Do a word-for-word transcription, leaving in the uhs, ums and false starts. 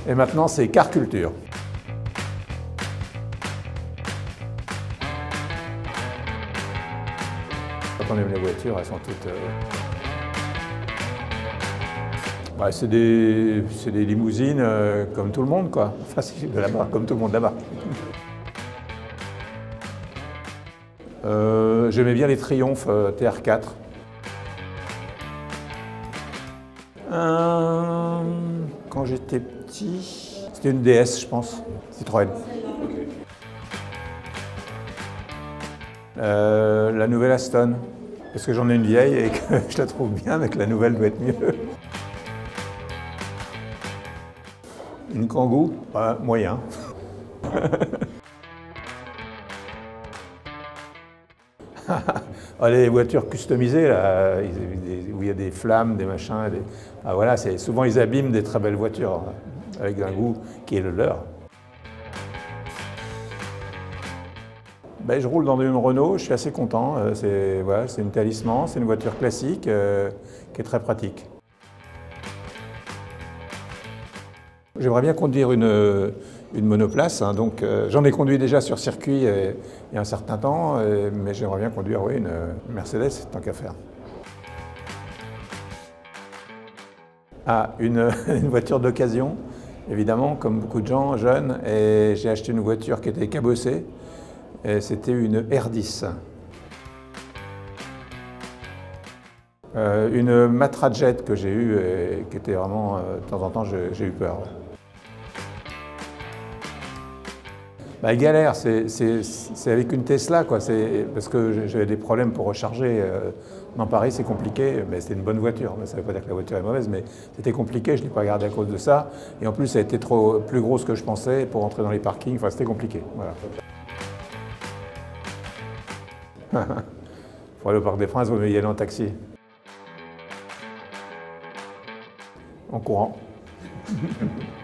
Et maintenant, c'est car culture. Quand on aime les voitures, elles sont toutes... Euh... Bah, c'est des, des limousines euh, comme tout le monde, quoi. Enfin, de là-bas, comme tout le monde là-bas. Euh, J'aimais bien les Triumph euh, T R quatre. Euh, quand j'étais petit, c'était une D S, je pense, Citroën. Euh, la nouvelle Aston, parce que j'en ai une vieille et que je la trouve bien, mais que la nouvelle doit être mieux. Une Kangoo, bah, moyen. Ah, les voitures customisées, là, où il y a des flammes, des machins, des... Ah, voilà, souvent ils abîment des très belles voitures, avec un goût qui est le leur. Ben, je roule dans une Renault, je suis assez content. C'est voilà, une talisman, c'est une voiture classique euh, qui est très pratique. J'aimerais bien conduire une, une monoplace, hein, donc euh, j'en ai conduit déjà sur circuit euh, il y a un certain temps, euh, mais j'aimerais bien conduire oui, une, une Mercedes, tant qu'à faire. Ah, une, une voiture d'occasion, évidemment, comme beaucoup de gens jeunes, et j'ai acheté une voiture qui était cabossée, c'était une R dix. Euh, une Matra Jet que j'ai eue, et qui était vraiment, euh, de temps en temps, j'ai eu peur. Bah, galère, c'est avec une Tesla, quoi. Parce que j'avais des problèmes pour recharger. Euh, dans Paris, c'est compliqué, mais c'était une bonne voiture. Ça ne veut pas dire que la voiture est mauvaise, mais c'était compliqué, je ne l'ai pas gardée à cause de ça. Et en plus, elle était trop, plus grosse que je pensais pour entrer dans les parkings. Enfin, c'était compliqué. Voilà. Pour aller au Parc des Princes, vous devez y aller en taxi. En courant.